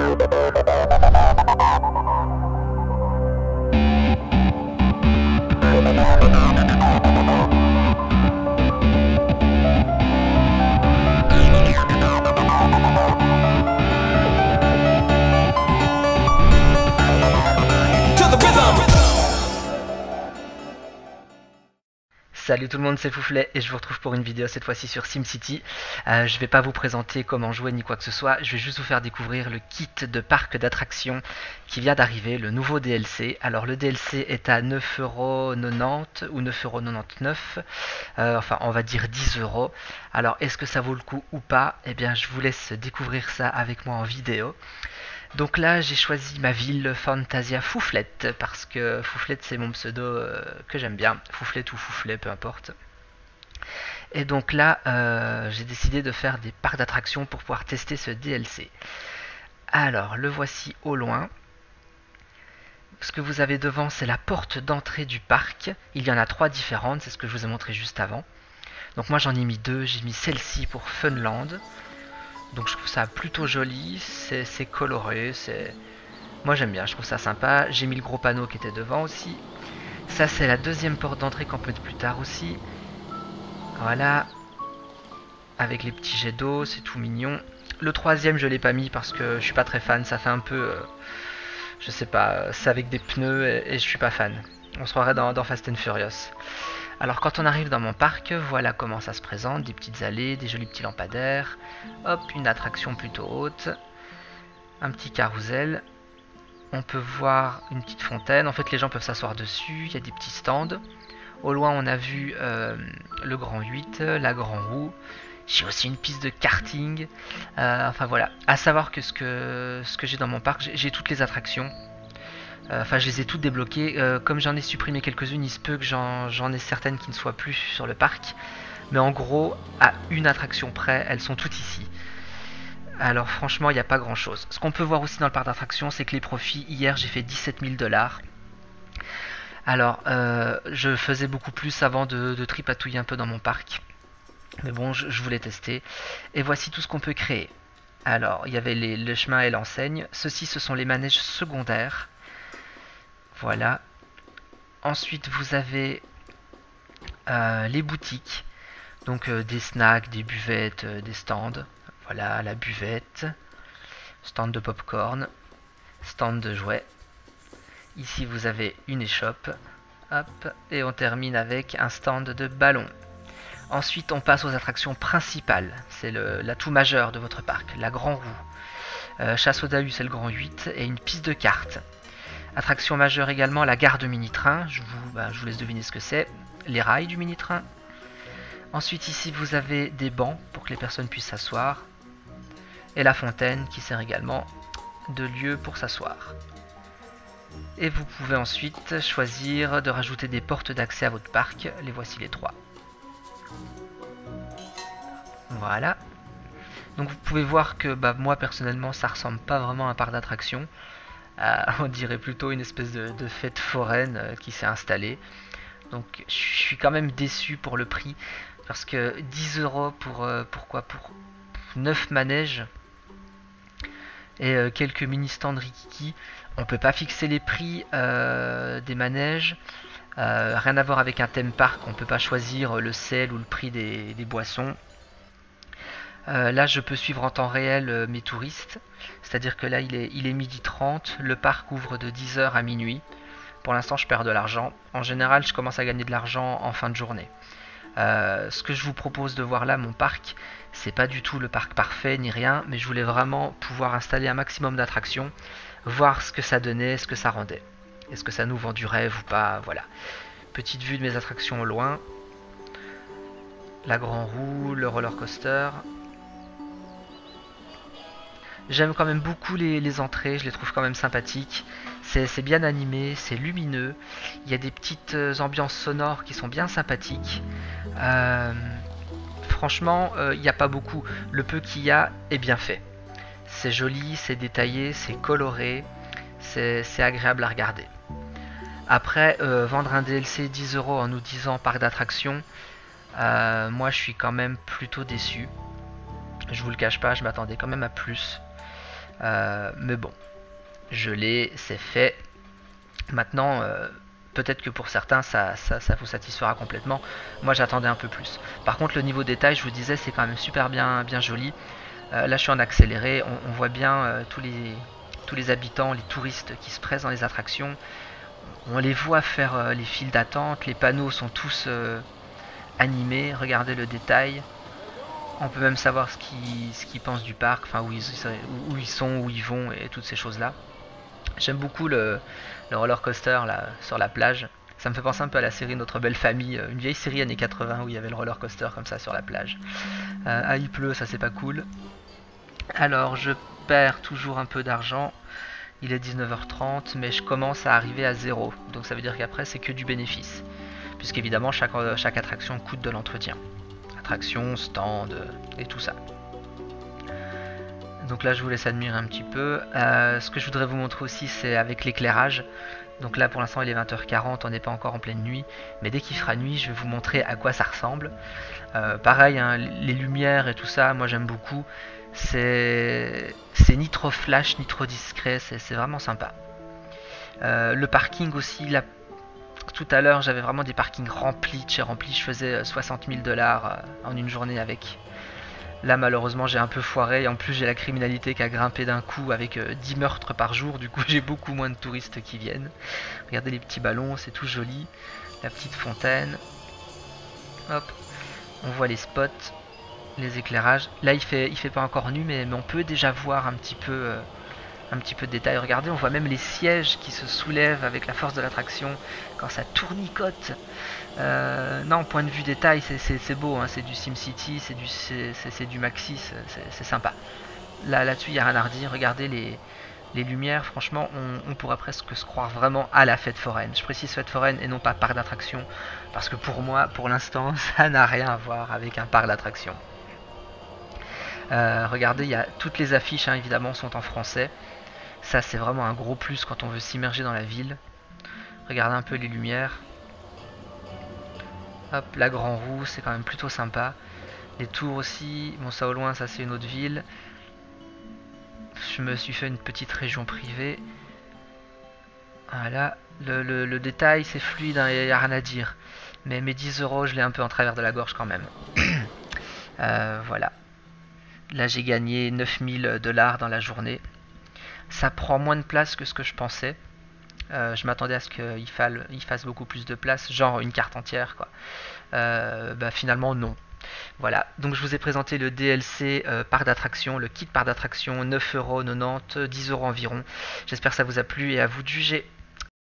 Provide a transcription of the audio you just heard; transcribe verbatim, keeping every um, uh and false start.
Salut tout le monde, c'est Fouflet et je vous retrouve pour une vidéo cette fois-ci sur SimCity. Euh, je vais pas vous présenter comment jouer ni quoi que ce soit, je vais juste vous faire découvrir le kit de parc d'attractions qui vient d'arriver, le nouveau D L C. Alors le D L C est à neuf euros quatre-vingt-dix ou neuf euros quatre-vingt-dix-neuf, euh, enfin on va dire dix euros. Alors est-ce que ça vaut le coup ou pas? Eh bien je vous laisse découvrir ça avec moi en vidéo. Donc là j'ai choisi ma ville Fantasia Fouflette parce que Fouflette c'est mon pseudo euh, que j'aime bien, Fouflette ou Fouflet peu importe. Et donc là euh, j'ai décidé de faire des parcs d'attractions pour pouvoir tester ce D L C. Alors le voici au loin. Ce que vous avez devant c'est la porte d'entrée du parc, il y en a trois différentes, c'est ce que je vous ai montré juste avant. Donc moi j'en ai mis deux, j'ai mis celle-ci pour Funland. Donc je trouve ça plutôt joli, c'est coloré, c'est... Moi j'aime bien, je trouve ça sympa. J'ai mis le gros panneau qui était devant aussi. Ça c'est la deuxième porte d'entrée qu'on peut mettre plus tard aussi. Voilà. Avec les petits jets d'eau, c'est tout mignon. Le troisième je l'ai pas mis parce que je suis pas très fan, ça fait un peu... Euh, je sais pas, c'est avec des pneus et, et je suis pas fan. On se croirait dans, dans Fast and Furious. Alors quand on arrive dans mon parc, voilà comment ça se présente, des petites allées, des jolis petits lampadaires, hop, une attraction plutôt haute, un petit carrousel, on peut voir une petite fontaine, en fait les gens peuvent s'asseoir dessus, il y a des petits stands, au loin on a vu euh, le grand huit, la grand roue, j'ai aussi une piste de karting, euh, enfin voilà, à savoir que ce que, ce que j'ai dans mon parc, j'ai toutes les attractions. Enfin, euh, je les ai toutes débloquées. Euh, comme j'en ai supprimé quelques-unes, il se peut que j'en ai certaines qui ne soient plus sur le parc. Mais en gros, à une attraction près, elles sont toutes ici. Alors franchement, il n'y a pas grand-chose. Ce qu'on peut voir aussi dans le parc d'attractions, c'est que les profits, hier, j'ai fait dix-sept mille dollars. Alors, euh, je faisais beaucoup plus avant de, de tripatouiller un peu dans mon parc. Mais bon, je, je voulais tester. Et voici tout ce qu'on peut créer. Alors, il y avait les, le chemin et l'enseigne. Ceux-ci, ce sont les manèges secondaires. Voilà. Ensuite, vous avez euh, les boutiques. Donc euh, des snacks, des buvettes, euh, des stands. Voilà, la buvette. Stand de popcorn. Stand de jouets. Ici, vous avez une échoppe. Hop. Et on termine avec un stand de ballon. Ensuite, on passe aux attractions principales. C'est l'atout majeur de votre parc. La grand roue. Euh, chasse au Dahu, c'est le grand huit. Et une piste de cartes. Attraction majeure également, la gare de mini-train, je, bah, je vous laisse deviner ce que c'est, les rails du mini-train. Ensuite ici vous avez des bancs pour que les personnes puissent s'asseoir. Et la fontaine qui sert également de lieu pour s'asseoir. Et vous pouvez ensuite choisir de rajouter des portes d'accès à votre parc, les voici les trois. Voilà. Donc vous pouvez voir que bah, moi personnellement ça ressemble pas vraiment à un parc d'attractions. Euh, on dirait plutôt une espèce de, de fête foraine euh, qui s'est installée. Donc je suis quand même déçu pour le prix. Parce que dix euros pour, euh, pourquoi, pour neuf manèges et euh, quelques mini stands Rikiki. On peut pas fixer les prix euh, des manèges. Euh, rien à voir avec un theme park. On peut pas choisir le sel ou le prix des, des boissons. Euh, là je peux suivre en temps réel euh, mes touristes, c'est à dire que là il est, il est midi trente, le parc ouvre de dix heures à minuit. Pour l'instant je perds de l'argent, en général je commence à gagner de l'argent en fin de journée. Euh, ce que je vous propose de voir là, mon parc, c'est pas du tout le parc parfait ni rien, mais je voulais vraiment pouvoir installer un maximum d'attractions, voir ce que ça donnait, ce que ça rendait. Est-ce que ça nous vend du rêve ou pas, voilà. Petite vue de mes attractions au loin. La grand roue, le roller coaster. J'aime quand même beaucoup les, les entrées, je les trouve quand même sympathiques. C'est bien animé, c'est lumineux. Il y a des petites ambiances sonores qui sont bien sympathiques. Euh, franchement, il euh, n'y a pas beaucoup. Le peu qu'il y a est bien fait. C'est joli, c'est détaillé, c'est coloré. C'est agréable à regarder. Après, euh, vendre un D L C dix euros en nous disant parc d'attractions, euh, moi je suis quand même plutôt déçu. Je vous le cache pas, je m'attendais quand même à plus. Euh, mais bon, je l'ai, c'est fait. Maintenant, euh, peut-être que pour certains, ça, ça, ça vous satisfera complètement. Moi, j'attendais un peu plus. Par contre, le niveau détail, je vous disais, c'est quand même super bien, bien joli. Euh, là, je suis en accéléré. On, on voit bien euh, tous les, tous les habitants, les touristes qui se pressent dans les attractions. On les voit faire euh, les files d'attente. Les panneaux sont tous euh, animés. Regardez le détail. On peut même savoir ce qu'ils ce qu'ils pensent du parc, enfin où ils, où ils sont, où ils vont et toutes ces choses-là. J'aime beaucoup le, le roller coaster là sur la plage. Ça me fait penser un peu à la série Notre Belle Famille, une vieille série années quatre-vingts où il y avait le roller coaster comme ça sur la plage. Euh, ah, il pleut, ça c'est pas cool. Alors je perds toujours un peu d'argent. Il est dix-neuf heures trente, mais je commence à arriver à zéro. Donc ça veut dire qu'après c'est que du bénéfice. Puisqu'évidemment chaque, chaque attraction coûte de l'entretien. Attraction, stand et tout ça. Donc là je vous laisse admirer un petit peu. Euh, ce que je voudrais vous montrer aussi c'est avec l'éclairage. Donc là pour l'instant il est vingt heures quarante, on n'est pas encore en pleine nuit. Mais dès qu'il fera nuit je vais vous montrer à quoi ça ressemble. Euh, pareil, hein, les lumières et tout ça, moi j'aime beaucoup. C'est ni trop flash ni trop discret, c'est vraiment sympa. Euh, le parking aussi, là, tout à l'heure j'avais vraiment des parkings remplis de chez remplis. Je faisais soixante mille dollars en une journée avec. Là malheureusement j'ai un peu foiré et en plus j'ai la criminalité qui a grimpé d'un coup avec euh, dix meurtres par jour, du coup j'ai beaucoup moins de touristes qui viennent. Regardez les petits ballons, c'est tout joli. La petite fontaine. Hop, on voit les spots, les éclairages. Là il fait, il fait pas encore nu mais, mais on peut déjà voir un petit peu euh, un petit peu de détail. Regardez, on voit même les sièges qui se soulèvent avec la force de l'attraction quand ça tournicote. Euh, non, point de vue détail, c'est beau, hein, c'est du SimCity, c'est du, du Maxis, c'est sympa. Là, là-dessus, il n'y a rien à redire. Regardez les, les lumières, franchement, on, on pourrait presque se croire vraiment à la fête foraine. Je précise fête foraine et non pas parc d'attraction, parce que pour moi, pour l'instant, ça n'a rien à voir avec un parc d'attraction. Euh, regardez, il y a, toutes les affiches, hein, évidemment, sont en français. Ça, c'est vraiment un gros plus quand on veut s'immerger dans la ville. Regardez un peu les lumières. Hop, la Grand Roue, c'est quand même plutôt sympa. Les tours aussi, bon ça au loin, ça c'est une autre ville. Je me suis fait une petite région privée. Voilà, le, le, le détail c'est fluide, il hein, n'y a rien à dire. Mais mes dix euros, je l'ai un peu en travers de la gorge quand même. euh, voilà. Là j'ai gagné neuf mille dollars dans la journée. Ça prend moins de place que ce que je pensais. Euh, je m'attendais à ce qu'il fasse, fasse beaucoup plus de place, genre une carte entière quoi. Euh, bah finalement non. Voilà, donc je vous ai présenté le D L C euh, parc d'attraction, le kit parc d'attraction, neuf euros quatre-vingt-dix, dix euros environ. J'espère que ça vous a plu et à vous de juger.